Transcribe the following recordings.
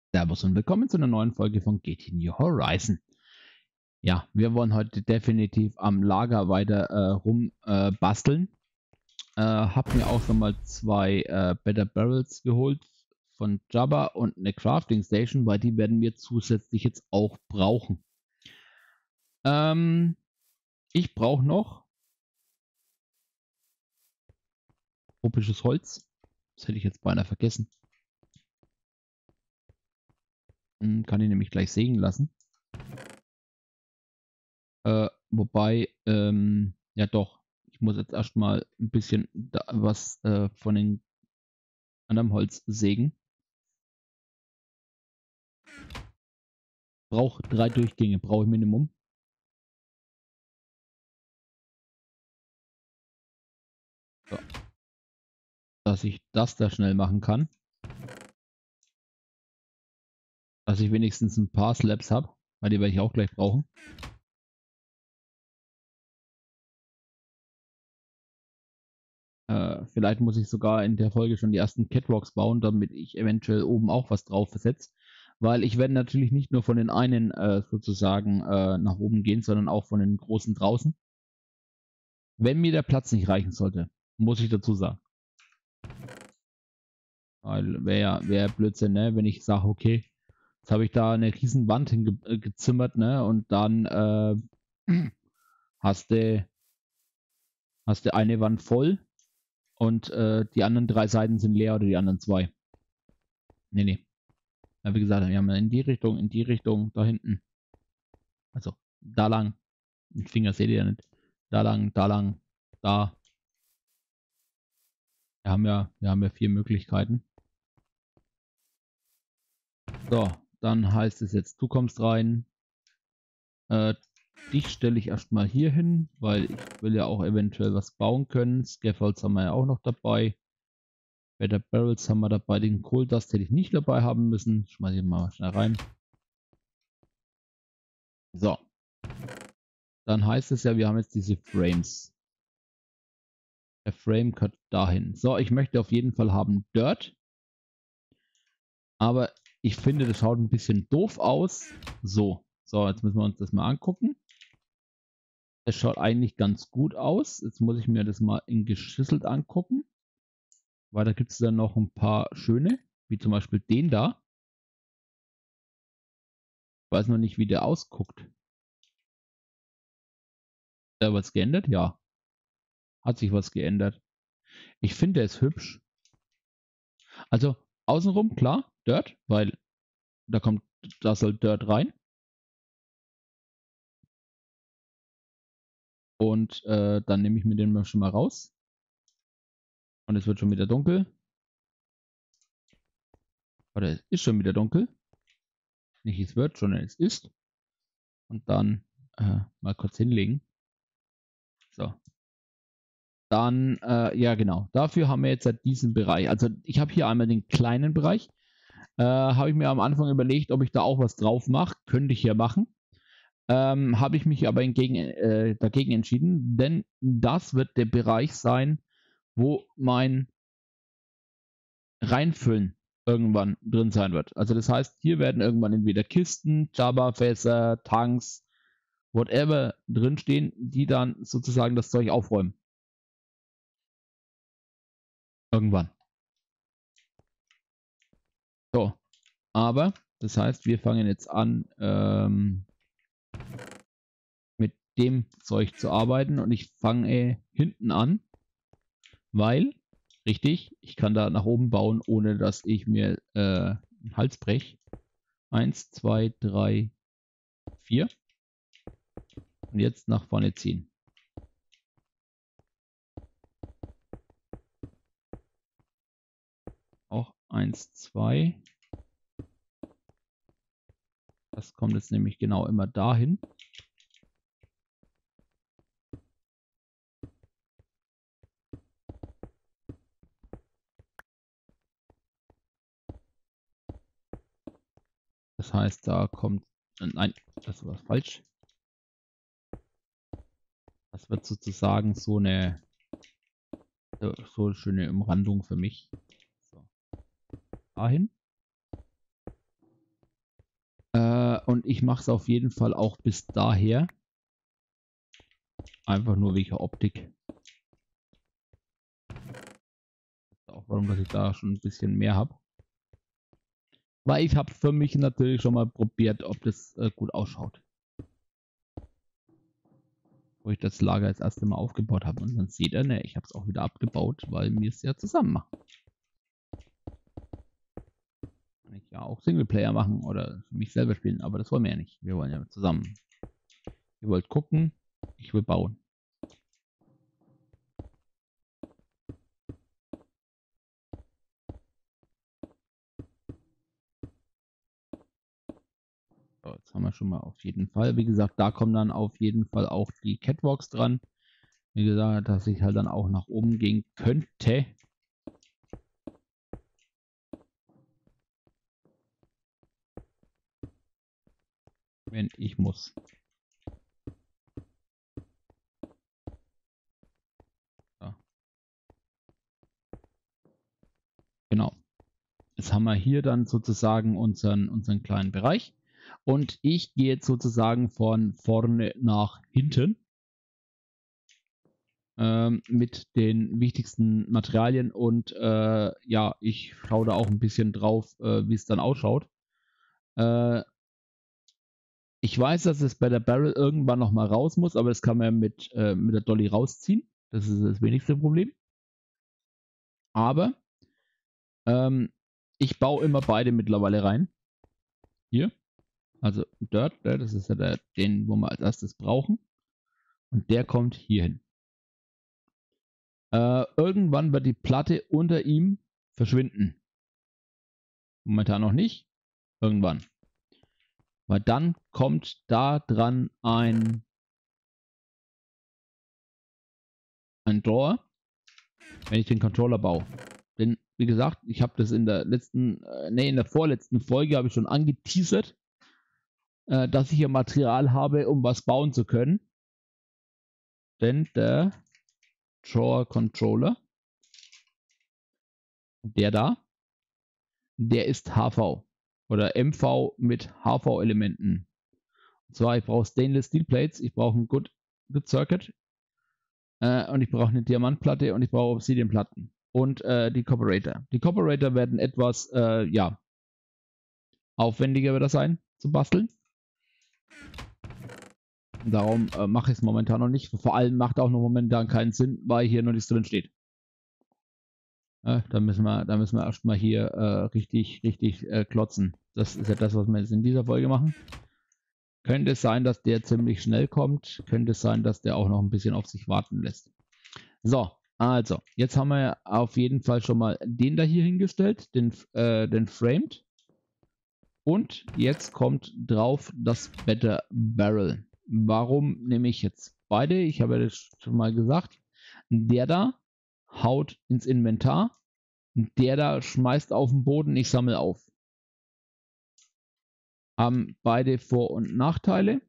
Servus und willkommen zu einer neuen Folge von GT New Horizon. Ja, wir wollen heute definitiv am Lager weiter rumbasteln. Hab mir auch schon mal zwei Better Barrels geholt von Jabba und eine Crafting Station, weil die werden wir zusätzlich jetzt auch brauchen. Ich brauche noch tropisches Holz. Das hätte ich jetzt beinahe vergessen. Kann ich nämlich gleich sägen lassen. Wobei, ja doch, ich muss jetzt erstmal ein bisschen was von den anderem Holz sägen. Brauche 3 Durchgänge, brauche ich Minimum. So. Dass ich das da schnell machen kann. Dass ich wenigstens ein paar Slabs habe, weil die werde ich auch gleich brauchen. Vielleicht muss ich sogar in der Folge schon die ersten Catwalks bauen, damit ich eventuell oben auch was drauf versetze. Weil ich werde natürlich nicht nur von den einen sozusagen nach oben gehen, sondern auch von den großen draußen. Wenn mir der Platz nicht reichen sollte, muss ich dazu sagen. Weil wäre Blödsinn, ne? Wenn ich sage, okay, jetzt habe ich da eine riesen Wand hingezimmert, ne? Und dann hast du eine Wand voll und die anderen 3 Seiten sind leer oder die anderen 2. Nee. Ja, wie gesagt, wir haben in die Richtung, da hinten. Also da lang. Den Finger seht ihr ja nicht. Da lang, da. Wir haben ja 4 Möglichkeiten. So, dann heißt es jetzt, du kommst rein. Dich stelle ich erstmal hier hin, weil ich will ja auch eventuell was bauen können. Scaffolds haben wir ja auch noch dabei. Better Barrels haben wir dabei. Den Coal Dust hätte ich nicht dabei haben müssen. Schmeiße ich mal schnell rein. So. Dann heißt es ja, wir haben jetzt diese Frames. Der Frame gehört dahin. So, ich möchte auf jeden Fall haben Dirt. Aber ich finde, das schaut ein bisschen doof aus. So, jetzt müssen wir uns das mal angucken. Es schaut eigentlich ganz gut aus. Jetzt muss ich mir das mal in geschüsselt angucken. Weil da gibt es dann noch ein paar schöne, wie zum Beispiel den da. Ich weiß noch nicht, wie der ausguckt. Da was geändert? Ja. Hat sich was geändert. Ich finde, der ist hübsch. Also außenrum, klar, Dirt, weil da soll Dirt rein. Und dann nehme ich mir den schon mal raus. Und es wird schon wieder dunkel. Oder es ist schon wieder dunkel. Nicht es wird, sondern es ist. Und dann mal kurz hinlegen. So. Dann, ja genau, dafür haben wir jetzt halt diesen Bereich. Also ich habe hier einmal den kleinen Bereich. Habe ich mir am Anfang überlegt, ob ich da auch was drauf mache. Könnte ich ja machen. Habe ich mich aber dagegen entschieden, denn das wird der Bereich sein, wo mein Reinfüllen irgendwann drin sein wird. Also das heißt, hier werden irgendwann entweder Kisten, Jabba-Fässer, Tanks, whatever drinstehen, die dann sozusagen das Zeug aufräumen. Irgendwann. So, aber das heißt, wir fangen jetzt an, mit dem Zeug zu arbeiten und ich fange hinten an, weil, richtig, ich kann da nach oben bauen, ohne dass ich mir einen Hals breche. 1, 2, 3, 4. Und jetzt nach vorne ziehen. Auch 1, 2. Das kommt jetzt nämlich genau immer dahin. Das heißt, da kommt... Nein, das war falsch. Das wird sozusagen so eine schöne Umrandung für mich. So. Dahin. Und ich mache es auf jeden Fall auch bis daher. Einfach nur wegen Optik. Auch warum, dass ich da schon ein bisschen mehr habe. Weil ich habe für mich natürlich schon mal probiert, ob das gut ausschaut. Wo ich das Lager das erste Mal aufgebaut habe. Und dann seht ihr, ne, ich habe es auch wieder abgebaut, weil wir es ja zusammen machen. Kann ich ja auch Singleplayer machen oder für mich selber spielen, aber das wollen wir ja nicht. Wir wollen ja zusammen. Ihr wollt gucken, ich will bauen. So, jetzt haben wir schon mal auf jeden Fall. Wie gesagt, da kommen dann auf jeden Fall auch die Catwalks dran. Wie gesagt, dass ich halt dann auch nach oben gehen könnte. Wenn ich muss. So. Genau. Jetzt haben wir hier dann sozusagen unseren kleinen Bereich. Und ich gehe jetzt sozusagen von vorne nach hinten. Mit den wichtigsten Materialien und ja, ich schaue da auch ein bisschen drauf, wie es dann ausschaut. Ich weiß, dass es bei der Barrel irgendwann noch mal raus muss, aber das kann man mit der Dolly rausziehen. Das ist das wenigste Problem. Aber ich baue immer beide mittlerweile rein. Hier. Also Dirt, das ist ja den, wo wir als erstes brauchen. Und der kommt hier hin. Irgendwann wird die Platte unter ihm verschwinden. Momentan noch nicht. Irgendwann. Weil dann kommt da dran ein Drawer, wenn ich den Controller baue. Denn, wie gesagt, ich habe das in der in der vorletzten Folge habe ich schon angeteasert, dass ich hier Material habe, um was bauen zu können. Denn der Drawer Controller, der da, der ist HV oder MV mit HV-Elementen. Und zwar, ich brauche Stainless Steel Plates, ich brauche ein Good Circuit und ich brauche eine Diamantplatte und ich brauche Obsidianplatten und die Cooperator. Die Cooperator werden etwas, ja, aufwendiger wird das sein zu basteln. Darum mache ich es momentan noch nicht. Vor allem macht auch noch momentan keinen Sinn, weil hier noch nichts drin steht. Da müssen wir erstmal hier richtig klotzen. Das ist ja das, was wir jetzt in dieser Folge machen. Könnte es sein, dass der ziemlich schnell kommt. Könnte es sein, dass der auch noch ein bisschen auf sich warten lässt. So, also, jetzt haben wir auf jeden Fall schon mal den da hier hingestellt, den Framed. Und jetzt kommt drauf das Better Barrel. Warum nehme ich jetzt beide? Ich habe das schon mal gesagt. Der da haut ins Inventar. Der da schmeißt auf den Boden, ich sammle auf. Haben beide Vor- und Nachteile.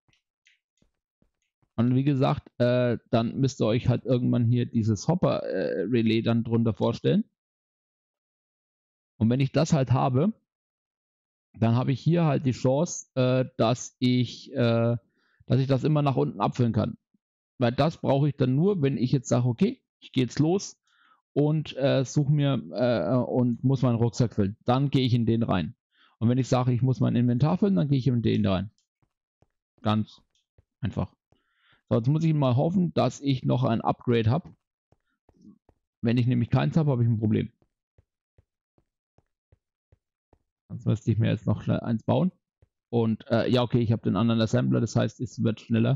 Und wie gesagt, dann müsst ihr euch halt irgendwann hier dieses Hopper-Relais dann drunter vorstellen. Und wenn ich das halt habe, dann habe ich hier halt die Chance, dass ich das immer nach unten abfüllen kann. Weil das brauche ich dann nur, wenn ich jetzt sage, okay, ich gehe jetzt los und suche mir und muss meinen Rucksack füllen. Dann gehe ich in den rein. Und wenn ich sage, ich muss mein Inventar füllen, dann gehe ich in den rein. Ganz einfach. So, jetzt muss ich mal hoffen, dass ich noch ein Upgrade habe. Wenn ich nämlich keins habe, habe ich ein Problem. Sonst müsste ich mir jetzt noch schnell eins bauen. Und ja, okay, ich habe den anderen Assembler, das heißt, es wird schneller.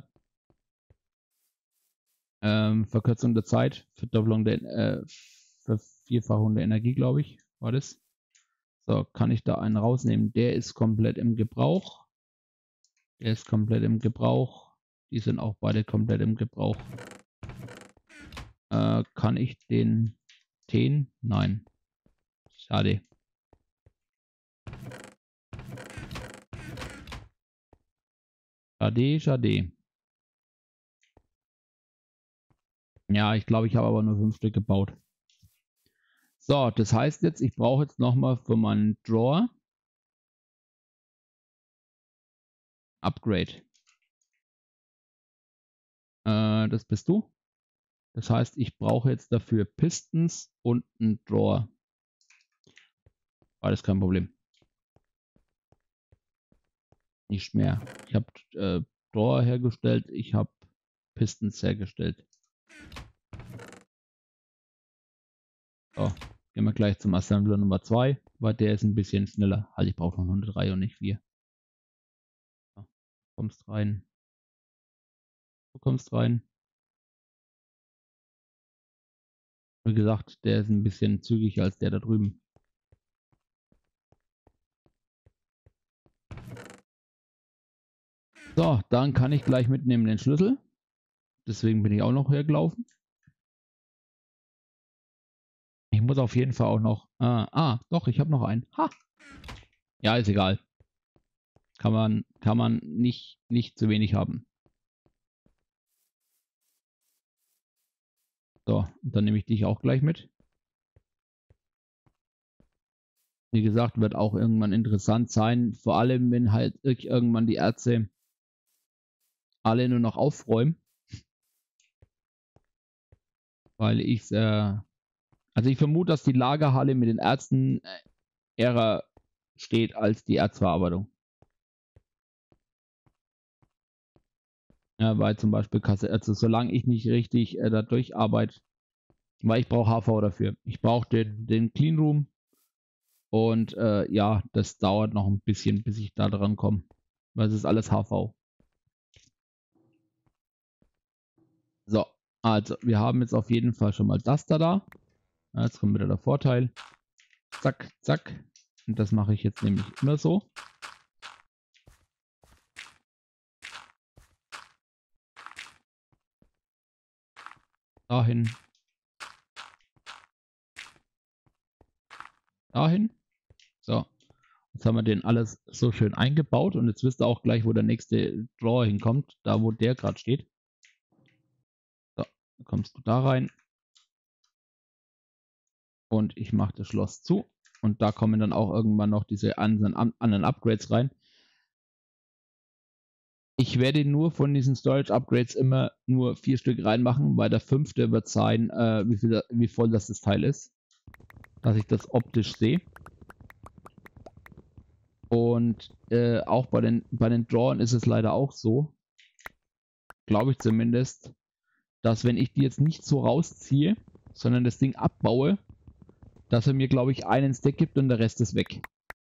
Verkürzung der Zeit, Verdoppelung der Vervierfachung der Energie, glaube ich, war das. So, kann ich da einen rausnehmen? Der ist komplett im Gebrauch. Der ist komplett im Gebrauch. Die sind auch beide komplett im Gebrauch. Kann ich den Ten? Nein. Schade. Schade. Ja, ich glaube, ich habe aber nur 5 Stück gebaut. So, das heißt jetzt, ich brauche jetzt nochmal für meinen Drawer Upgrade. Das bist du. Das heißt, ich brauche jetzt dafür Pistons und einen Drawer. Alles kein Problem. Nicht mehr. Ich habe Drawer hergestellt, ich habe Pistons hergestellt. So, gehen wir gleich zum Assembler Nummer 2, weil der ist ein bisschen schneller. Halt, ich brauche noch eine 3 und nicht 4. So, du kommst rein. Du kommst rein. Wie gesagt, der ist ein bisschen zügiger als der da drüben. So, dann kann ich gleich mitnehmen den Schlüssel. Deswegen bin ich auch noch hergelaufen. Ich muss auf jeden Fall auch noch... doch, ich habe noch einen. Ha! Ja, ist egal. Kann man nicht zu wenig haben. So, und dann nehme ich dich auch gleich mit. Wie gesagt, wird auch irgendwann interessant sein. Vor allem, wenn halt irgendwann die Ärzte alle nur noch aufräumen. Weil also ich vermute, dass die Lagerhalle mit den Ärzten eher steht als die Erzverarbeitung. Ja, weil zum Beispiel also solange ich nicht richtig da durcharbeite, weil ich brauche HV dafür. Ich brauche den Clean Room und ja, das dauert noch ein bisschen, bis ich da dran komme. Weil es ist alles HV. So, also wir haben jetzt auf jeden Fall schon mal das da. Jetzt kommt wieder der Vorteil. Zack, zack. Und das mache ich jetzt nämlich immer so. Dahin. Dahin. So. Jetzt haben wir den alles so schön eingebaut und jetzt wisst ihr auch gleich, wo der nächste Drawer hinkommt. Da, wo der gerade steht. So, dann kommst du da rein. Und ich mache das Schloss zu. Und da kommen dann auch irgendwann noch diese anderen Upgrades rein. Ich werde nur von diesen Storage Upgrades immer nur 4 Stück reinmachen, weil der 5. wird sein, wie voll das Teil ist. Dass ich das optisch sehe. Und auch bei den Drawern ist es leider auch so, glaube ich zumindest, dass wenn ich die jetzt nicht so rausziehe, sondern das Ding abbaue, dass er mir, glaube ich, einen Stack gibt und der Rest ist weg.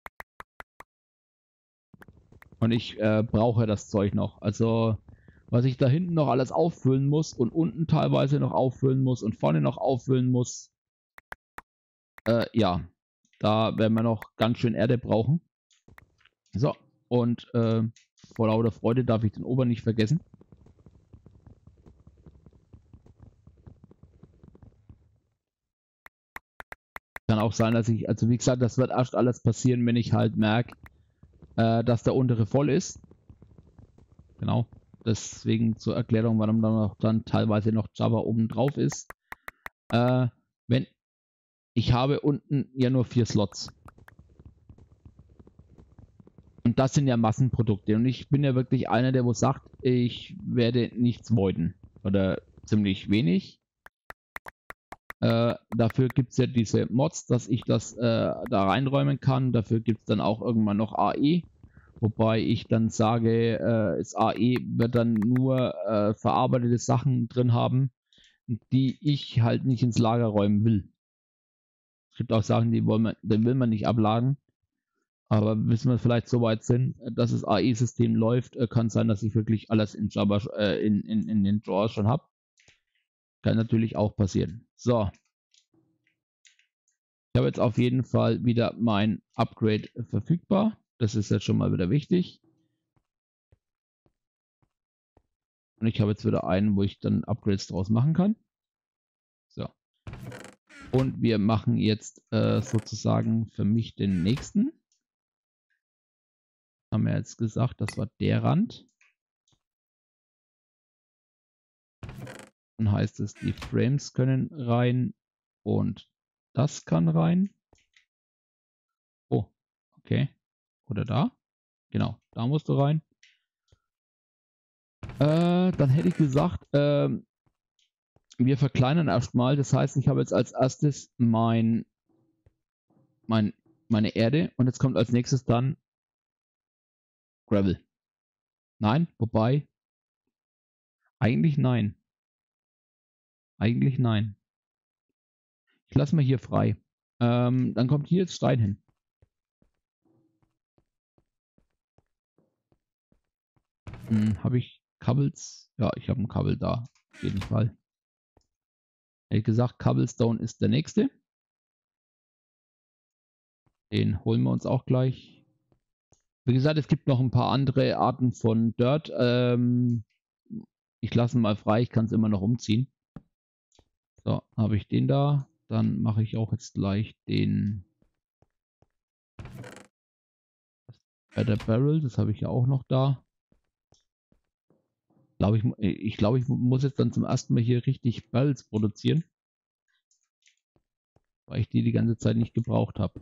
Und ich brauche das Zeug noch. Also, was ich da hinten noch alles auffüllen muss und unten teilweise noch auffüllen muss und vorne noch auffüllen muss, ja, da werden wir noch ganz schön Erde brauchen. So, und vor lauter Freude darf ich den Ober nicht vergessen. Kann auch sein, dass ich, also wie gesagt, das wird erst alles passieren, wenn ich halt merke, dass der untere voll ist. Genau. Deswegen zur Erklärung, warum dann teilweise noch Java oben drauf ist. Wenn ich habe unten ja nur 4 Slots. Und das sind ja Massenprodukte. Und ich bin ja wirklich einer, der wo sagt, ich werde nichts voiden. Oder ziemlich wenig. Dafür gibt es ja diese Mods, dass ich das da reinräumen kann. Dafür gibt es dann auch irgendwann noch AE. Wobei ich dann sage, das AE wird dann nur verarbeitete Sachen drin haben, die ich halt nicht ins Lager räumen will. Es gibt auch Sachen, die will man nicht abladen. Aber bis wir vielleicht so weit sind, dass das AE-System läuft, kann sein, dass ich wirklich alles in Java in den Drawers schon habe. Kann natürlich auch passieren. So. Ich habe jetzt auf jeden Fall wieder mein Upgrade verfügbar. Das ist jetzt schon mal wieder wichtig. Und ich habe jetzt wieder einen, wo ich dann Upgrades draus machen kann. So. Und wir machen jetzt sozusagen für mich den nächsten. Haben wir jetzt gesagt, das war der Rand. Dann heißt es, die Frames können rein und das kann rein. Oh, okay. Oder da? Genau, da musst du rein. Dann hätte ich gesagt, wir verkleinern erstmal. Das heißt, ich habe jetzt als erstes meine Erde und jetzt kommt als nächstes dann Gravel. Nein, wobei, eigentlich nein. Eigentlich nein. Ich lasse mal hier frei. Dann kommt hier jetzt Stein hin. Habe ich Cobbles? Ja, ich habe ein Cobble da. Auf jeden Fall. Hätte gesagt, Cobblestone ist der nächste. Den holen wir uns auch gleich. Wie gesagt, es gibt noch ein paar andere Arten von Dirt. Ich lasse ihn mal frei, ich kann es immer noch umziehen. So, habe ich den da. Dann mache ich auch jetzt gleich den Better Barrel, das habe ich ja auch noch da. Ich glaube, ich muss jetzt dann zum ersten Mal hier richtig Barrels produzieren. Weil ich die ganze Zeit nicht gebraucht habe.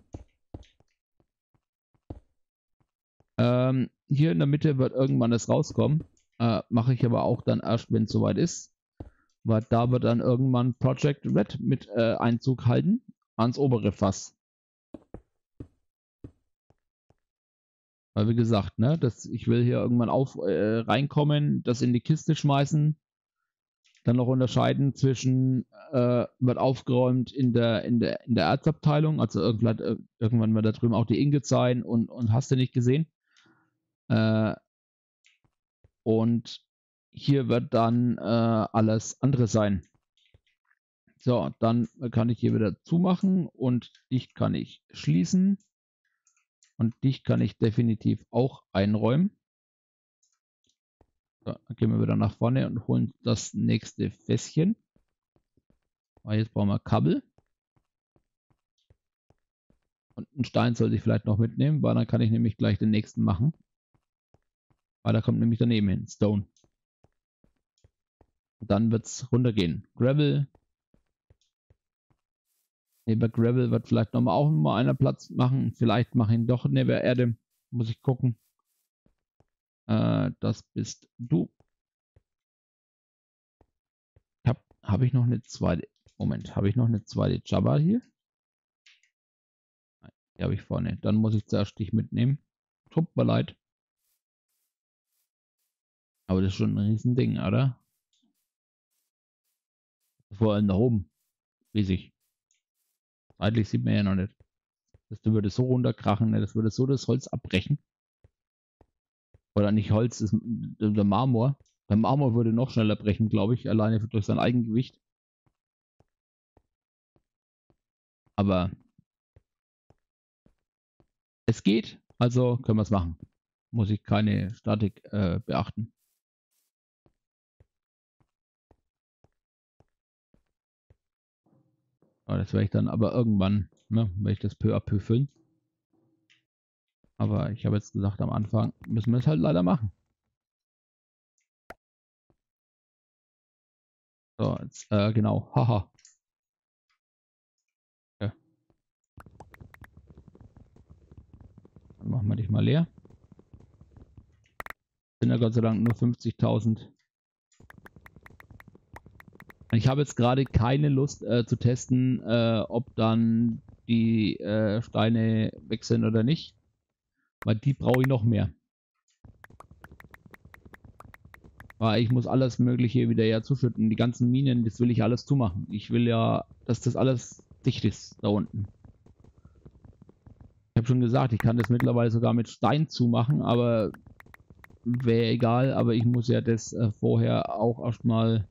Hier in der Mitte wird irgendwann das rauskommen. Mache ich aber auch dann erst, wenn es soweit ist. Weil da wird dann irgendwann Project Red mit Einzug halten ans obere Fass. Weil wie gesagt, ne, ich will hier irgendwann reinkommen, das in die Kiste schmeißen, dann noch unterscheiden zwischen wird aufgeräumt in der Erzabteilung, also irgendwann wird da drüben auch die Ingots sein und hast du nicht gesehen. Und hier wird dann alles andere sein. So, dann kann ich hier wieder zumachen und dich kann ich schließen. Und dich kann ich definitiv auch einräumen. So, dann gehen wir wieder nach vorne und holen das nächste Fässchen. Weil jetzt brauchen wir Kabel. Und einen Stein sollte ich vielleicht noch mitnehmen, weil dann kann ich nämlich gleich den nächsten machen. Weil da kommt nämlich daneben hin, Stone. Und dann wird es runtergehen. Gravel. Neben Gravel wird vielleicht noch mal einer Platz machen. Vielleicht mache ich ihn doch neben Erde. Muss ich gucken. Das bist du. Habe ich noch eine zweite. Moment, habe ich noch eine zweite Jabba hier? Nein, die habe ich vorne. Dann muss ich zuerst dich mitnehmen. Tut mir leid. Aber das ist schon ein Riesending, oder? Vor allem da oben. Riesig. Seitlich sieht man ja noch nicht. Das würde so runterkrachen, ne? Das würde so das Holz abbrechen. Oder nicht Holz, das ist der Marmor. Der Marmor würde noch schneller brechen, glaube ich, alleine durch sein Eigengewicht. Aber es geht, also können wir es machen. Muss ich keine Statik beachten. Aber das werde ich dann aber irgendwann, ne, werde ich das peu à peu füllen. Aber ich habe jetzt gesagt, am Anfang müssen wir es halt leider machen. So, jetzt, genau, haha. Ja. Dann machen wir dich mal leer. Sind ja Gott sei Dank nur 50.000. Ich habe jetzt gerade keine Lust zu testen, ob dann die Steine weg sind oder nicht. Weil die brauche ich noch mehr. Weil ich muss alles Mögliche wieder ja zuschütten. Die ganzen Minen, das will ich alles zumachen. Ich will ja, dass das alles dicht ist da unten. Ich habe schon gesagt, ich kann das mittlerweile sogar mit Stein zumachen, aber wäre egal. Aber ich muss ja das vorher auch erstmal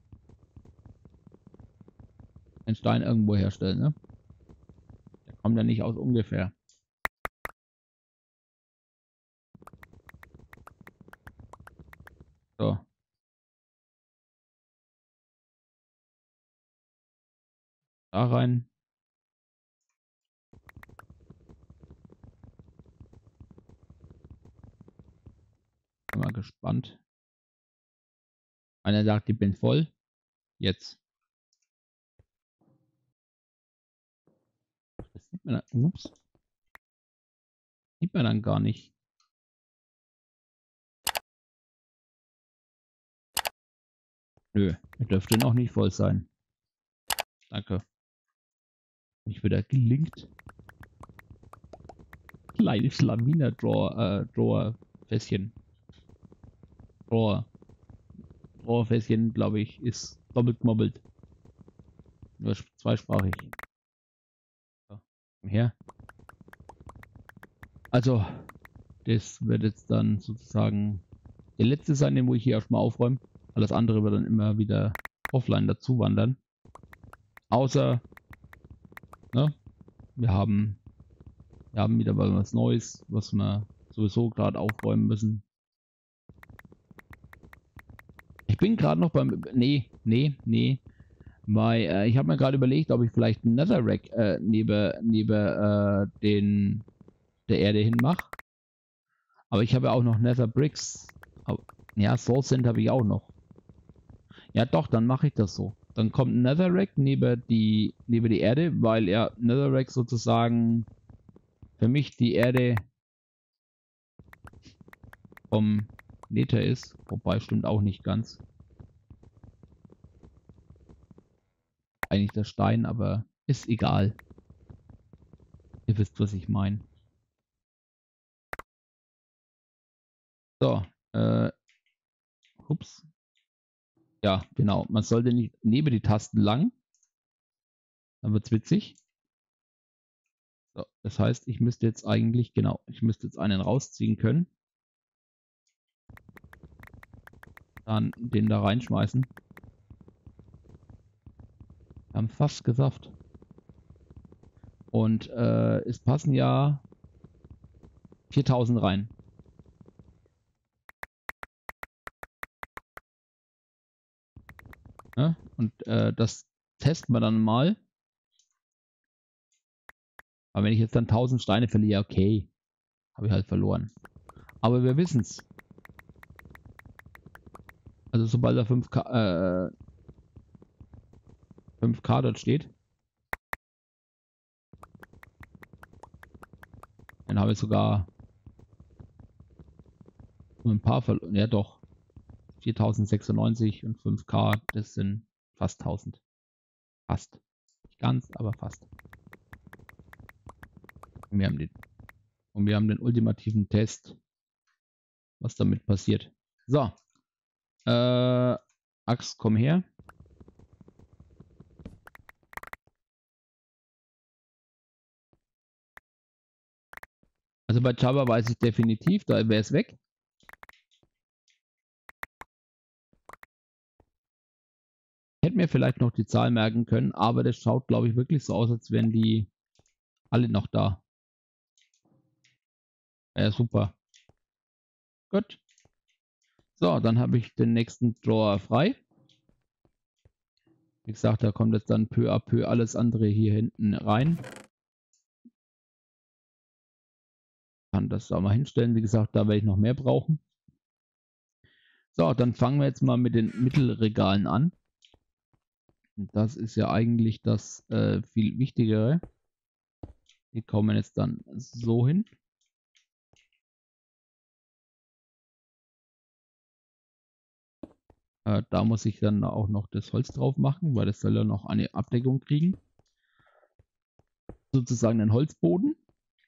einen Stein irgendwo herstellen. Ne? Der kommt ja nicht aus ungefähr. So. Da rein. Bin mal gespannt. Einer sagt, ich bin voll. Jetzt. Das sieht man dann. Ups. Sieht man dann gar nicht. Nö, er dürfte noch nicht voll sein. Danke. Nicht wieder gelingt. Kleines Lawiner-Drawer-Fässchen. Drawer-Fässchen, glaube ich, ist doppelt gemobbelt. Nur zweisprachig. So, komm her. Also, das wird jetzt dann sozusagen der letzte sein, den wo ich hier erstmal aufräume. Alles andere wird dann immer wieder offline dazu wandern. Außer, ne, wir haben wieder mal was Neues, was wir sowieso gerade aufräumen müssen. Ich bin gerade noch beim... Nee. Weil, ich habe mir gerade überlegt, ob ich vielleicht einen Netherrack neben der Erde hin mache. Aber ich habe ja auch noch Nether Bricks. Ja, Soul Sand habe ich auch noch. Ja doch, dann mache ich das so. Dann kommt ein Netherrack neben die Erde, weil ja Netherrack sozusagen für mich die Erde vom Nether ist. Wobei stimmt auch nicht ganz. Eigentlich der Stein, aber ist egal. Ihr wisst, was ich meine. So, ups. Ja, genau. Man sollte nicht neben die Tasten lang. Dann wird es witzig. So, das heißt, ich müsste jetzt eigentlich, genau, ich müsste jetzt einen rausziehen können. Dann den da reinschmeißen. Wir haben fast geschafft. Und es passen ja 4000 rein. Ja? Und das testen wir dann mal. Aber wenn ich jetzt dann 1000 Steine verliere, okay, habe ich halt verloren. Aber wir wissen es. Also sobald da 5K dort steht, dann habe ich sogar nur ein paar verloren. Ja doch, 4096 und 5K, das sind fast 1000. Fast. Nicht ganz, aber fast. Und wir haben den ultimativen Test, was damit passiert. So. Axt, komm her. Also bei Java weiß ich definitiv, da wäre es weg. Ich hätte mir vielleicht noch die Zahl merken können, aber das schaut, glaube ich, wirklich so aus, als wären die alle noch da. Ja, super. Gut. So, dann habe ich den nächsten Drawer frei. Wie gesagt, da kommt jetzt dann peu à peu alles andere hier hinten rein. Kann das da mal hinstellen. Wie gesagt, da werde ich noch mehr brauchen. So, dann fangen wir jetzt mal mit den Mittelregalen an. Und das ist ja eigentlich das viel Wichtigere. Die kommen jetzt dann so hin. Da muss ich dann auch noch das Holz drauf machen, weil das soll ja noch eine Abdeckung kriegen. Sozusagen ein Holzboden.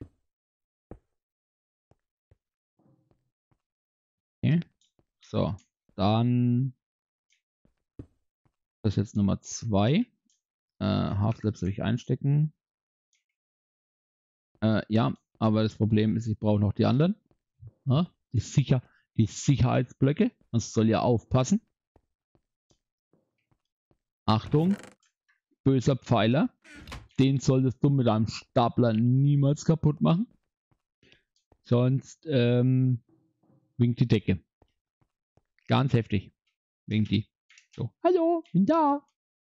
Okay. So, dann das ist jetzt Nummer 2. Half-Slabs soll ich einstecken. Ja, aber das Problem ist, ich brauche noch die anderen. Ja, die Sicherheitsblöcke. Man soll ja aufpassen. Achtung, böser Pfeiler. Den solltest du mit einem Stapler niemals kaputt machen. Sonst winkt die Decke. Ganz heftig. Winkt die. So, hallo, bin da.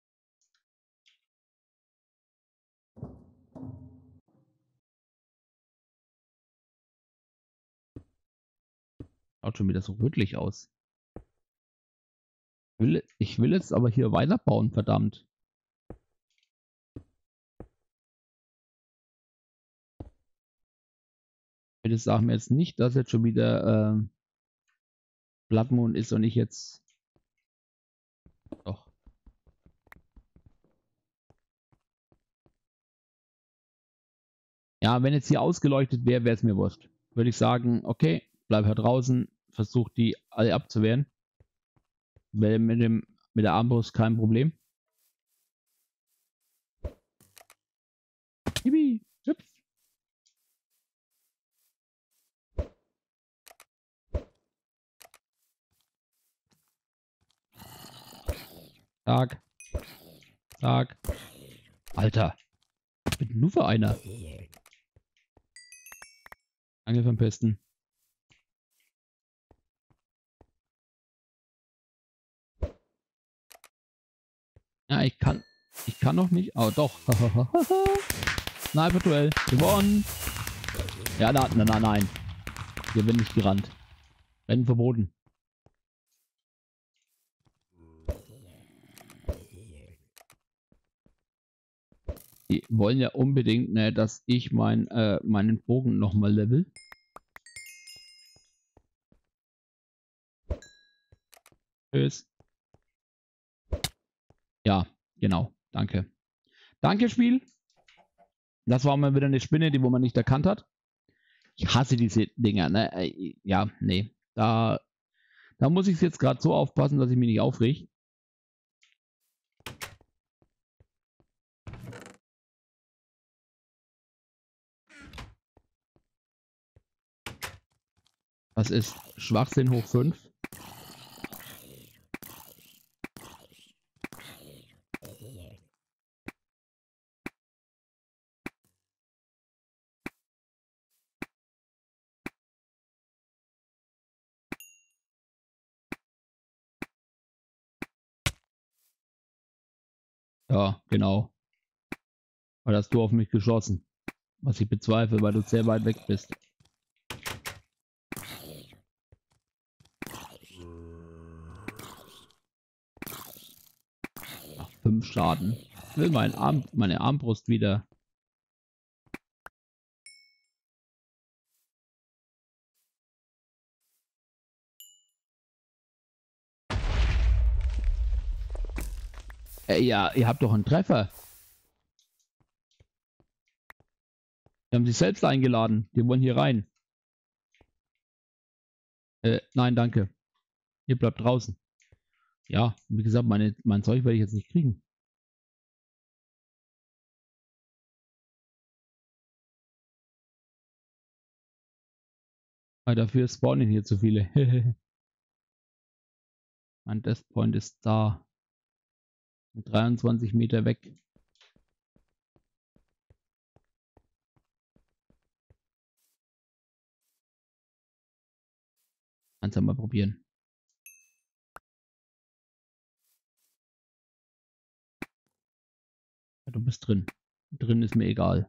Schaut schon wieder so rötlich aus. Ich will jetzt aber hier weiterbauen, verdammt. Bitte sag mir jetzt nicht, dass jetzt schon wieder Blood Moon ist und ich jetzt Doch. Ja, wenn jetzt hier ausgeleuchtet wäre, wäre es mir wurscht. Würde ich sagen, okay, bleib halt draußen, versuch die alle abzuwehren. Mit der Armbrust kein Problem. Hibi, hüpf. Zack. Zack. Alter. Was bin nur für einer? Angel vom Pesten. Ja, ich kann noch nicht. Oh, doch. Sniper-Duell. Gewonnen. Ja, nein. Hier bin ich gerannt. Rennen verboten. Die wollen ja unbedingt, ne, dass ich meinen Bogen nochmal level. Tschüss. Ja, genau. Danke. Danke, Spiel. Das war mal wieder eine Spinne, die wo man nicht erkannt hat. Ich hasse diese Dinger, ne? Ja, nee. Da muss ich jetzt gerade so aufpassen, dass ich mich nicht aufreg. Das ist Schwachsinn hoch 5. Ja, genau. Weil hast du auf mich geschossen. Was ich bezweifle, weil du sehr weit weg bist. Ach, 5 Schaden. Ich will meine Armbrust wieder. Ja, ihr habt doch einen Treffer. Die haben sich selbst eingeladen. Die wollen hier rein. Nein, danke. Ihr bleibt draußen. Ja, wie gesagt, mein Zeug werde ich jetzt nicht kriegen. Weil dafür spawnen hier zu viele. Mein Death Point ist da. 23 Meter weg. Kannst du mal probieren. Ja, du bist drin. Drin ist mir egal.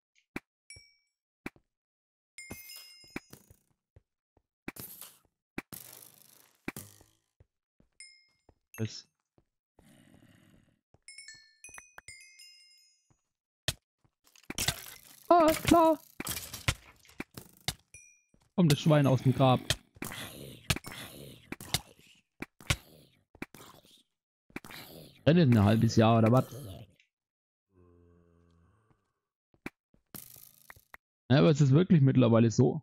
Das klar. Kommt das Schwein aus dem Grab. Rennt ein halbes Jahr oder was? Ja, aber es ist wirklich mittlerweile so.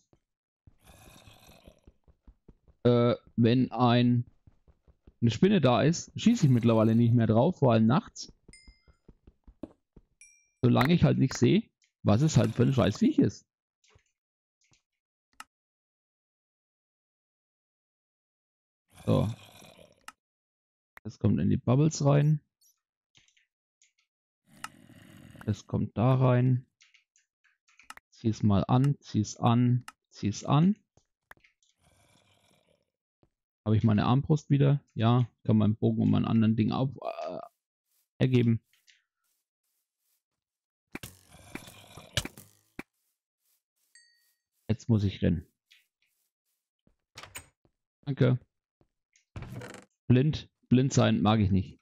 Wenn eine Spinne da ist, schieße ich mittlerweile nicht mehr drauf, vor allem nachts. Solange ich halt nicht sehe, was es halt für ein scheiß Viech ist. So. Das kommt in die Bubbles rein. Das kommt da rein. Zieh es mal an, zieh es an, zieh es an. Habe ich meine Armbrust wieder? Ja, kann meinen Bogen um einen anderen Ding hergeben. Jetzt muss ich rennen. Danke. Blind sein mag ich nicht.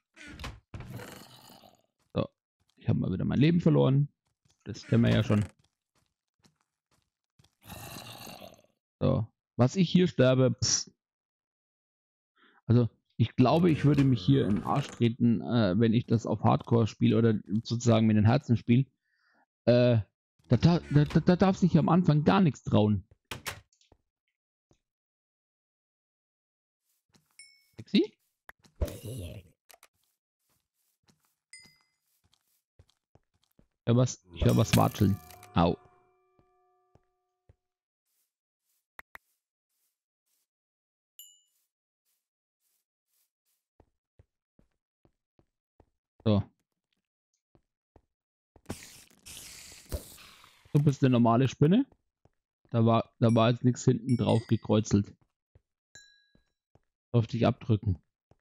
So, ich habe mal wieder mein Leben verloren. Das kennen wir ja schon. So, was ich hier sterbe, pff. Also Ich glaube, ich würde mich hier in den Arsch treten, wenn ich das auf Hardcore spiele oder sozusagen mit den Herzen spiele. Da darf sich am Anfang gar nichts trauen. Sexy? Ich hör was watscheln. Au. So. Du bist eine normale Spinne. Da war jetzt nichts hinten drauf gekreuzelt. Auf dich abdrücken.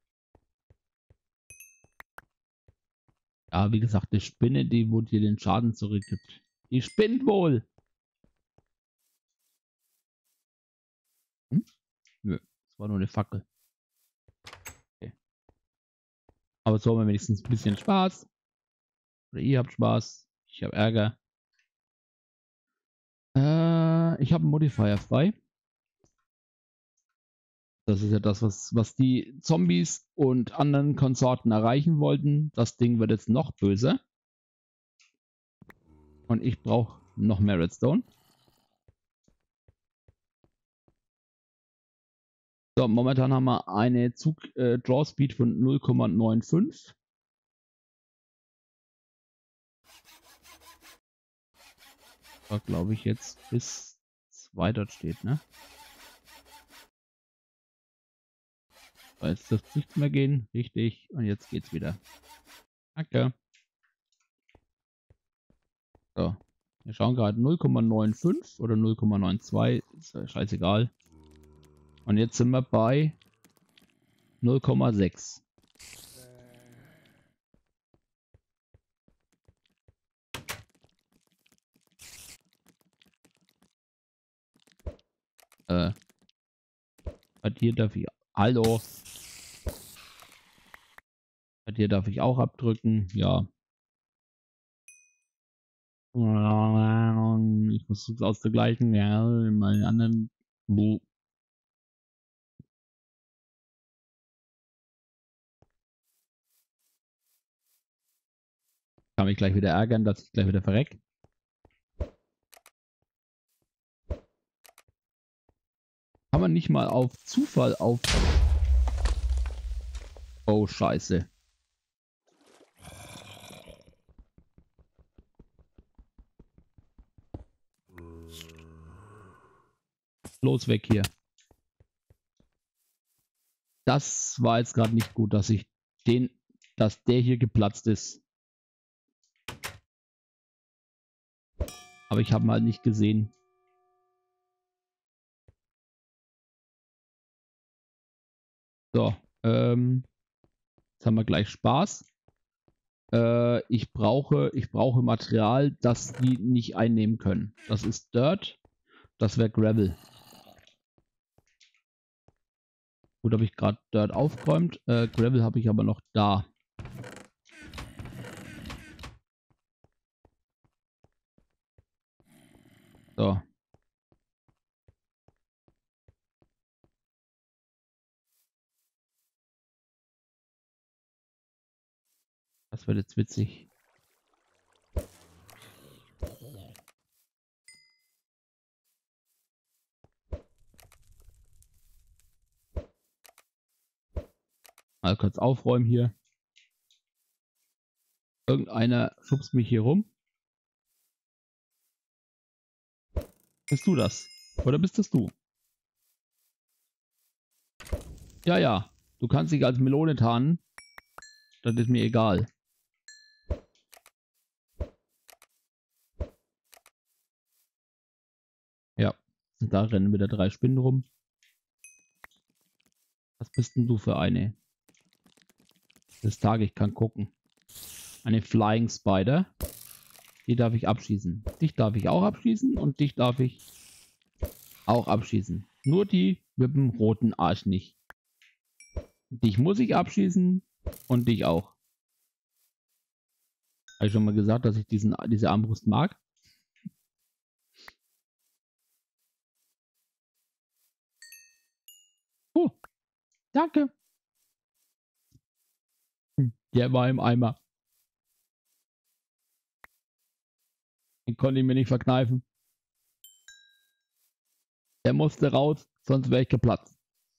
Ja, wie gesagt, die Spinne, die wo dir den Schaden zurückgibt. Die spinnt wohl. Hm? Nö, das war nur eine Fackel. Okay. Aber so haben wir wenigstens ein bisschen Spaß. Oder ihr habt Spaß. Ich habe Ärger. Ich habe einen Modifier frei. Das ist ja das, was die Zombies und anderen Konsorten erreichen wollten. Das Ding wird jetzt noch böser. Und ich brauche noch mehr Redstone. So, momentan haben wir eine Draw Speed von 0,95. Da glaube ich jetzt bis 2 dort steht, ne? So, jetzt dürfte es nicht mehr gehen. Richtig. Und jetzt geht's wieder. Danke. So. Wir schauen gerade 0,95 oder 0,92. Ist ja scheißegal. Und jetzt sind wir bei 0,6. Bei dir darf ich. Hallo. Bei dir darf ich auch abdrücken. Ja. Ich muss es auszugleichen. Ja, in meinen anderen. Kann mich gleich wieder ärgern, dass ich gleich wieder verreck. Kann man nicht mal auf Zufall auf. Oh, scheiße. Los weg hier. Das war jetzt gerade nicht gut, dass dass der hier geplatzt ist. Aber ich habe ihn halt nicht gesehen. So, jetzt haben wir gleich Spaß. Ich brauche Material, das die nicht einnehmen können. Das ist Dirt. Das wäre Gravel. Gut, habe ich gerade Dirt aufgeräumt. Gravel habe ich aber noch da. So. Das wird jetzt witzig. Mal kurz aufräumen hier. Irgendeiner schubst mich hier rum. Bist du das? Oder bist das du? Ja, ja. Du kannst dich als Melone tarnen. Das ist mir egal. Ja. Und da rennen wieder 3 Spinnen rum. Was bist denn du für eine? Das Tag, ich kann gucken. Eine Flying Spider. Die darf ich abschießen. Dich darf ich auch abschießen und dich darf ich auch abschießen. Nur die mit dem roten Arsch nicht. Dich muss ich abschießen und dich auch. Habe ich schon mal gesagt, dass ich diese Armbrust mag? Oh, danke. Der war im Eimer. Den konnte ich mir nicht verkneifen. Der musste raus, sonst wäre ich geplatzt.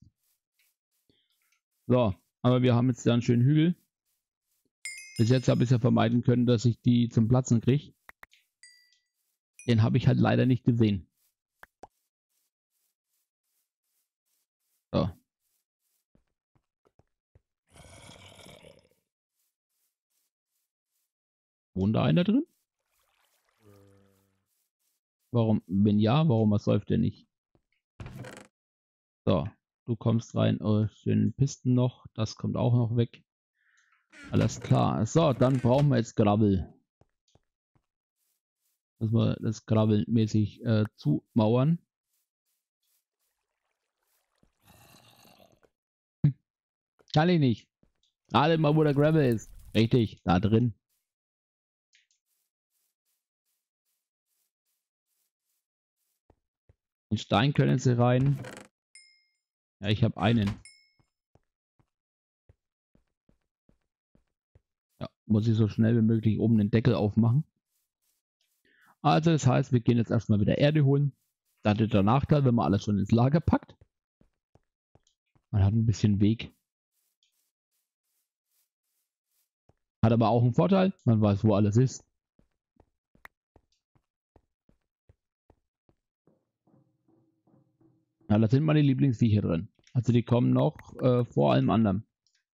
So, aber wir haben jetzt ja einen schönen Hügel. Bis jetzt habe ich es ja vermeiden können, dass ich die zum Platzen kriege. Den habe ich halt leider nicht gesehen. So. Wohnt da einer drin? Warum? Wenn ja, warum säuft der nicht? So, du kommst rein. Oh, schönen Pisten noch. Das kommt auch noch weg. Alles klar. So, dann brauchen wir jetzt Gravel. Müssen wir das Gravel-mäßig zumauern. Kann ich nicht. Gerade mal, wo der Gravel ist. Richtig, da drin. Den Stein können sie rein. Ja, ich habe einen. Ja, muss ich so schnell wie möglich oben den Deckel aufmachen. Also das heißt, wir gehen jetzt erstmal wieder Erde holen. Das ist der Nachteil, wenn man alles schon ins Lager packt. Man hat ein bisschen Weg. Hat aber auch einen Vorteil, man weiß, wo alles ist. Ja, da sind meine Lieblingsviecher drin. Also die kommen noch vor allem anderen.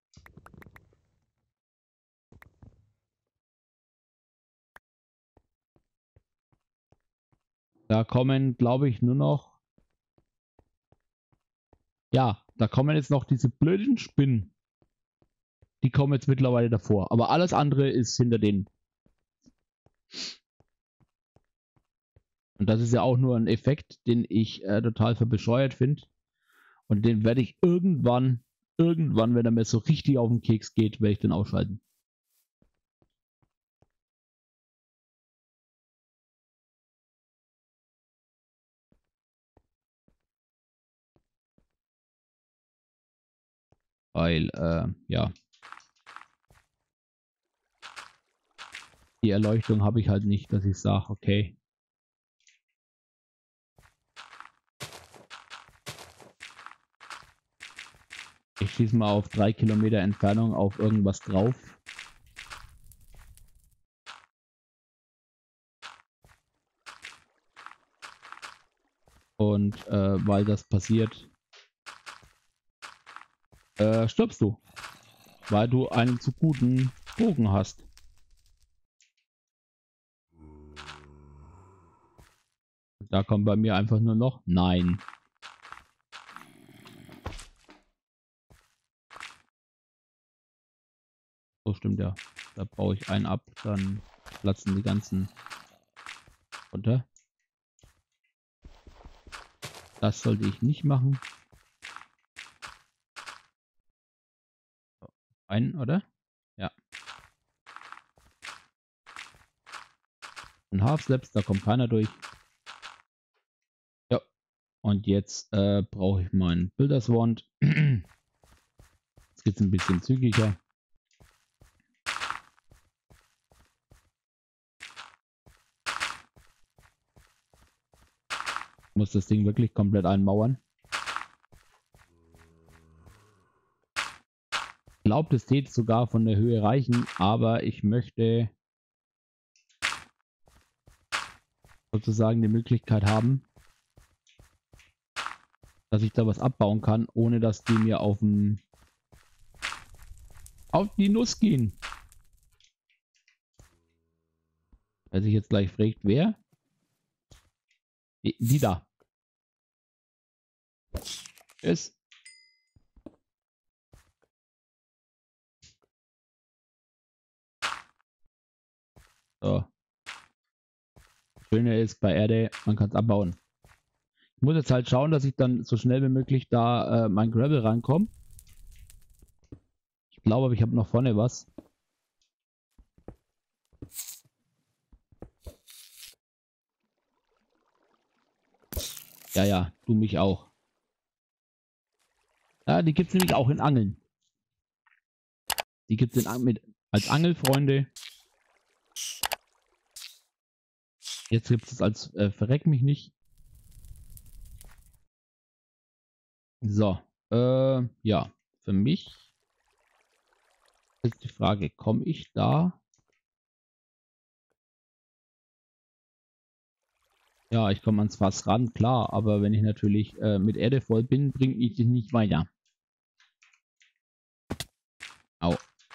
Da kommen, glaube ich, nur noch... Ja, da kommen jetzt noch diese blöden Spinnen. Die kommen jetzt mittlerweile davor. Aber alles andere ist hinter denen. Und das ist ja auch nur ein Effekt, den ich total für bescheuert finde. Und den werde ich irgendwann, wenn er mir so richtig auf den Keks geht, werde ich den ausschalten. Weil, ja, die Erleuchtung habe ich halt nicht, dass ich sage, okay. Ich schieße mal auf 3 Kilometer Entfernung auf irgendwas drauf. Und weil das passiert, stirbst du. Weil du einen zu guten Bogen hast. Da kommt bei mir einfach nur noch Nein. So stimmt ja. Da baue ich einen ab, dann platzen die ganzen runter. Das sollte ich nicht machen. Einen, oder? Ja. Ein Half-Slaps, da kommt keiner durch. Ja. Und jetzt brauche ich meinen Builders Wand. Jetzt geht es ein bisschen zügiger. Ich muss das Ding wirklich komplett einmauern. Ich glaube, das geht sogar von der Höhe reichen, aber ich möchte sozusagen die Möglichkeit haben, dass ich da was abbauen kann, ohne dass die mir auf die Nuss gehen. Wer sich jetzt gleich fragt, wer? Die da. Ist. So. Schöne ist bei Erde, man kann es abbauen. Ich muss jetzt halt schauen, dass ich dann so schnell wie möglich da mein Gravel rankomme. Ich glaube, aber ich habe noch vorne was. Ja, ja, du mich auch. Ja, die gibt es nämlich auch in Angeln. Die gibt es als Angelfreunde. Jetzt gibt es als Verreck mich nicht. So, ja, für mich ist die Frage, komme ich da? Ja, ich komme ans Fass ran, klar, aber wenn ich natürlich mit Erde voll bin, bringt mich das nicht weiter. Au.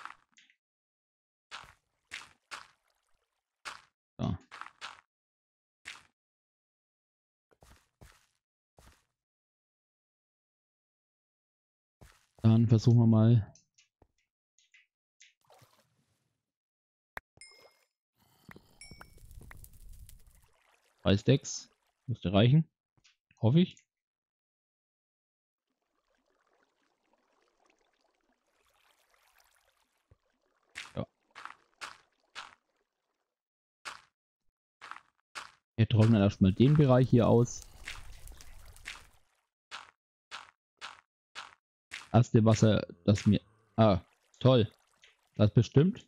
So. Dann versuchen wir mal. 3 Stacks. Müsste reichen. Hoffe ich. Ja. Wir trocknen erstmal den Bereich hier aus. Erste Wasser, das mir... Ah, toll. Das bestimmt.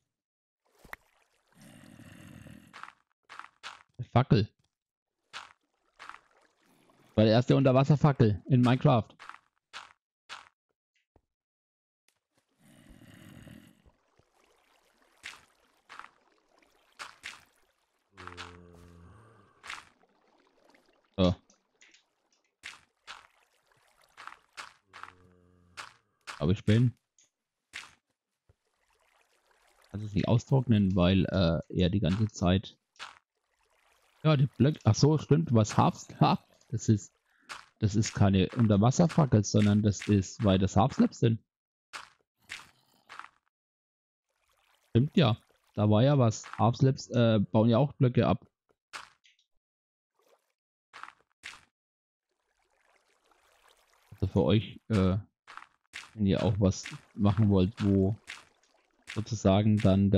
Eine Fackel. War der erste Unterwasserfackel in Minecraft. So. Aber ich bin. Also es nicht austrocknen, weil er die ganze Zeit. Ja, die Blöcke. Ach so, stimmt. Was Harvest? Ha, das ist keine Unterwasserfackel, sondern das ist, weil das Half-Slabs sind. Stimmt ja. Da war ja was. Half-Slabs bauen ja auch Blöcke ab. Also für euch, wenn ihr auch was machen wollt, wo sozusagen dann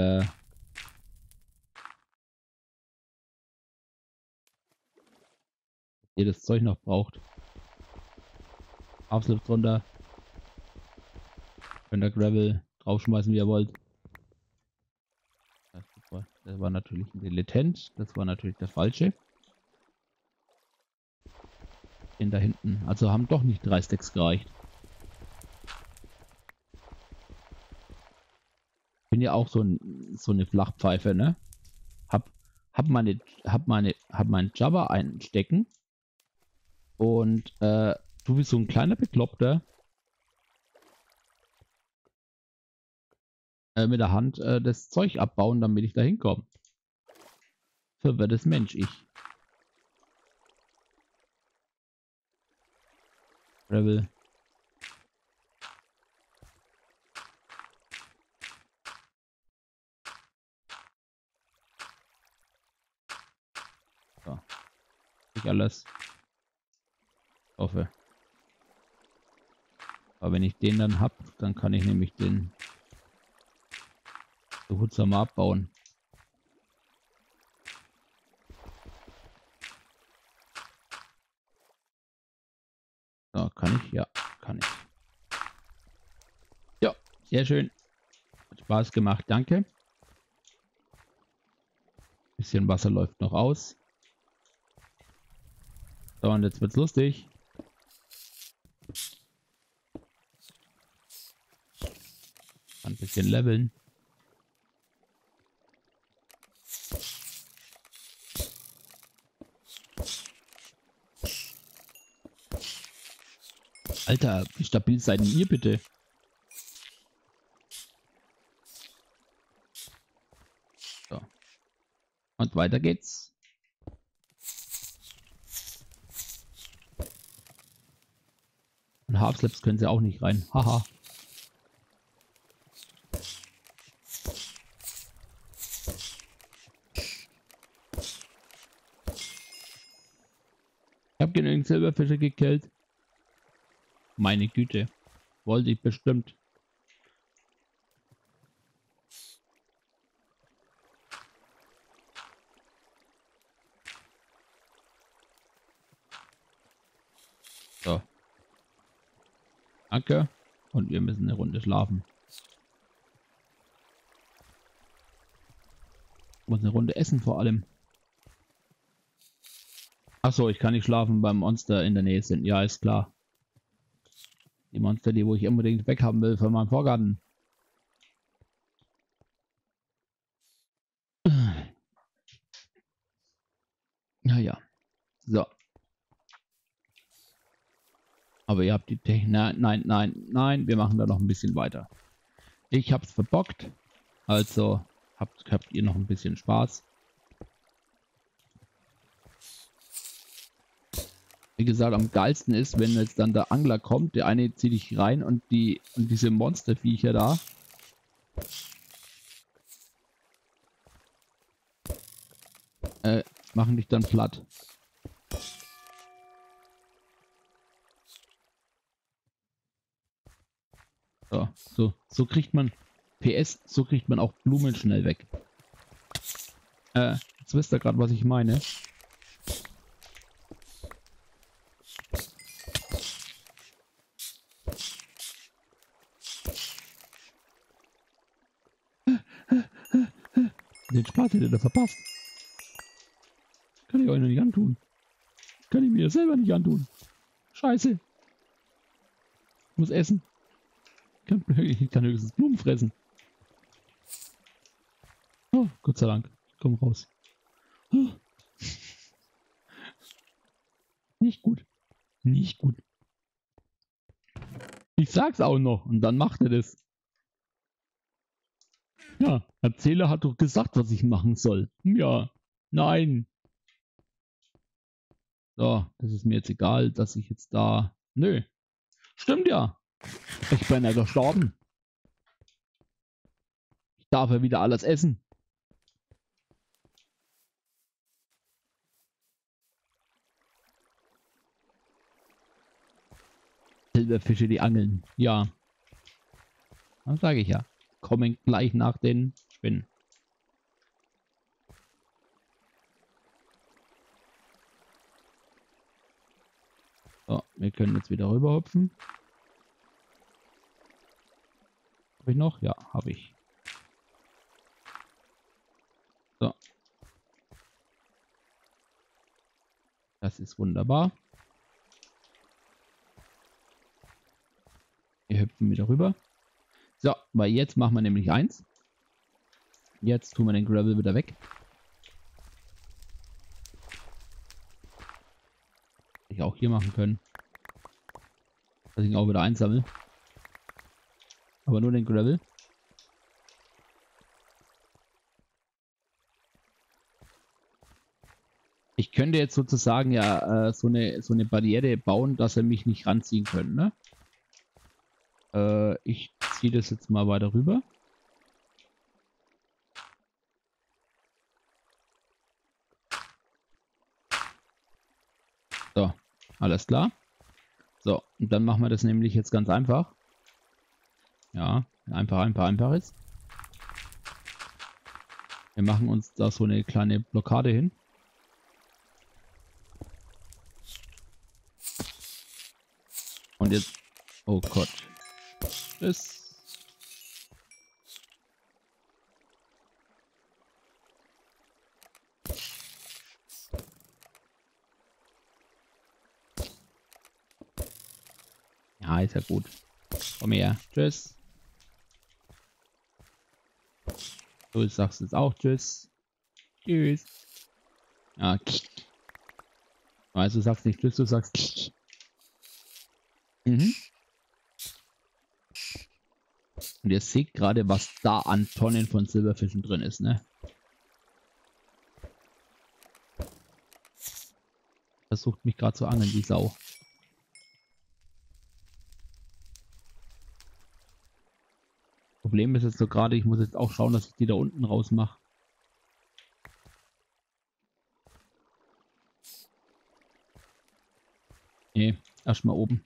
ihr das Zeug noch braucht. Half-Slabs drunter. Könnt ihr Gravel draufschmeißen, wie ihr wollt. Ja, super. Das war natürlich ein Dilettant. Das war natürlich der falsche. Den da hinten. Also haben doch nicht 3 Stacks gereicht. Bin ja auch so eine Flachpfeife, ne? Hab meinen Jabba einstecken und du bist so ein kleiner Bekloppter mit der Hand das Zeug abbauen, damit ich da hinkomme. Verwirrtes Mensch, ich. Gravel. So. Nicht alles. Hoffe. Aber wenn ich den dann hab, dann kann ich nämlich den behutsam abbauen. So, kann ich? Ja, kann ich. Ja, sehr schön. Hat Spaß gemacht, danke. Bisschen Wasser läuft noch aus. So, und jetzt wird's lustig. Ein bisschen leveln. Alter, wie stabil seid ihr bitte? So. Und weiter geht's. Und Half-Slabs können sie auch nicht rein. Haha. Ich habe genügend Silberfische gekillt. Meine Güte. Wollte ich bestimmt. So. Danke. Und wir müssen eine Runde schlafen. Muss eine Runde essen vor allem. Achso, ich kann nicht schlafen, beim Monster in der Nähe sind. Ja, ist klar. Die Monster, die wo ich unbedingt weghaben will von meinem Vorgarten. Naja. So. Aber ihr habt die Technik. Nein. Wir machen da noch ein bisschen weiter. Ich hab's verbockt. Also habt ihr noch ein bisschen Spaß. Wie gesagt, am geilsten ist, wenn jetzt dann der Angler kommt, der eine zieht dich rein und diese Monsterviecher da. Machen dich dann platt. So kriegt man PS, so kriegt man auch Blumen schnell weg. Jetzt wisst ihr gerade, was ich meine. Den Spaß hätte der verpasst. Kann ich euch noch nicht antun. Kann ich mir selber nicht antun. Scheiße. Ich muss essen. Ich kann höchstens Blumen fressen. Oh, Gott sei Dank. Komm raus. Oh. Nicht gut. Nicht gut. Ich sag's auch noch und dann macht er das. Ja, Erzähler hat doch gesagt, was ich machen soll. Ja, nein. So, das ist mir jetzt egal, dass ich jetzt da... Nö. Stimmt ja. Ich bin ja gestorben. Ich darf ja wieder alles essen. Silberfische, die angeln. Ja. Das sage ich ja. Kommen gleich nach den Spinnen. So, wir können jetzt wieder rüberhüpfen. Habe ich noch? Ja, habe ich. So. Das ist wunderbar. Wir hüpfen wieder rüber. So, weil jetzt machen wir nämlich eins. Jetzt tun wir den Gravel wieder weg. Hätte ich auch hier machen können. Dass ich ihn auch wieder einsammle. Aber nur den Gravel. Ich könnte jetzt sozusagen ja so eine Barriere bauen, dass er mich nicht ranziehen können, ne? Ich ziehe das jetzt mal weiter rüber. So, alles klar. So, und dann machen wir das nämlich jetzt ganz einfach. Ja, einfach ist. Wir machen uns da so eine kleine Blockade hin. Und jetzt... Oh Gott. Das... Ja, ist ja gut. Komm her. Tschüss. Du sagst jetzt auch Tschüss. Tschüss. Ja. Also du sagst nicht Tschüss, du sagst... Mhm. Und ihr seht gerade, was da an Tonnen von Silberfischen drin ist, ne? Versucht mich gerade zu angeln, die Sau. Problem ist jetzt so gerade, ich muss jetzt auch schauen, dass ich die da unten raus mache. Nee, erstmal oben.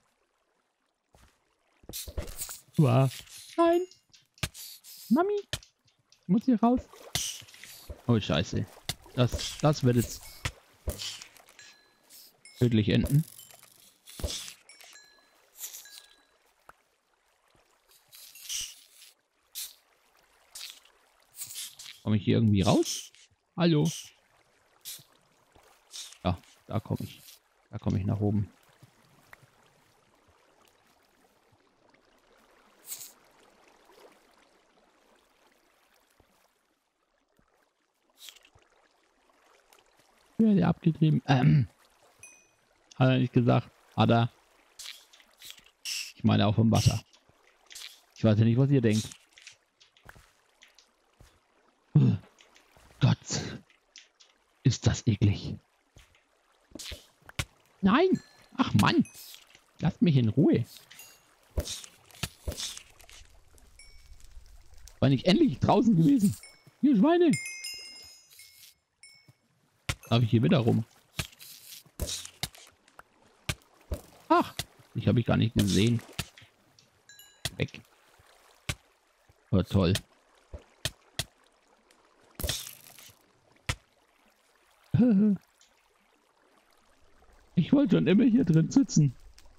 Uah. Nein! Mami! Ich muss hier raus. Oh Scheiße. Das wird jetzt tödlich enden. Komme ich hier irgendwie raus? Hallo. Ja, da komme ich. Da komme ich nach oben. Ja, der abgetrieben. Hat er nicht gesagt. Hat er. Ich meine auch vom Wasser. Ich weiß ja nicht, was ihr denkt. Gott. Ist das eklig. Nein. Ach Mann. Lasst mich in Ruhe. War nicht endlich draußen gewesen. Ihr Schweine. Darf ich hier wieder rum? Ach. Ich habe ich gar nicht gesehen. Weg. Oh, toll. Ich wollte schon immer hier drin sitzen.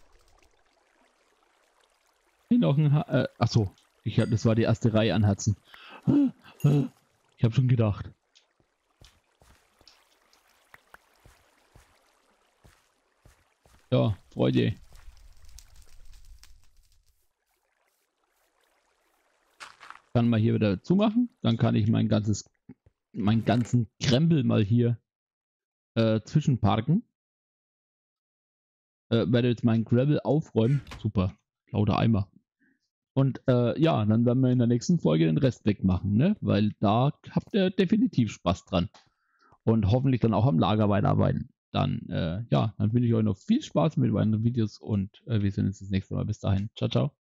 Hier noch ein achso. Das war die erste Reihe an Herzen. Ich habe schon gedacht. Ja, Freude. Kann mal hier wieder zumachen. Dann kann ich meinen ganzen Krempel mal hier zwischenparken. Werde jetzt meinen Gravel aufräumen. Super. Lauter Eimer. Und ja, dann werden wir in der nächsten Folge den Rest wegmachen, ne? Weil da habt ihr definitiv Spaß dran. Und hoffentlich dann auch am Lager weiterarbeiten. Dann, ja, dann wünsche ich euch noch viel Spaß mit weiteren Videos und wir sehen uns das nächste Mal. Bis dahin. Ciao, ciao.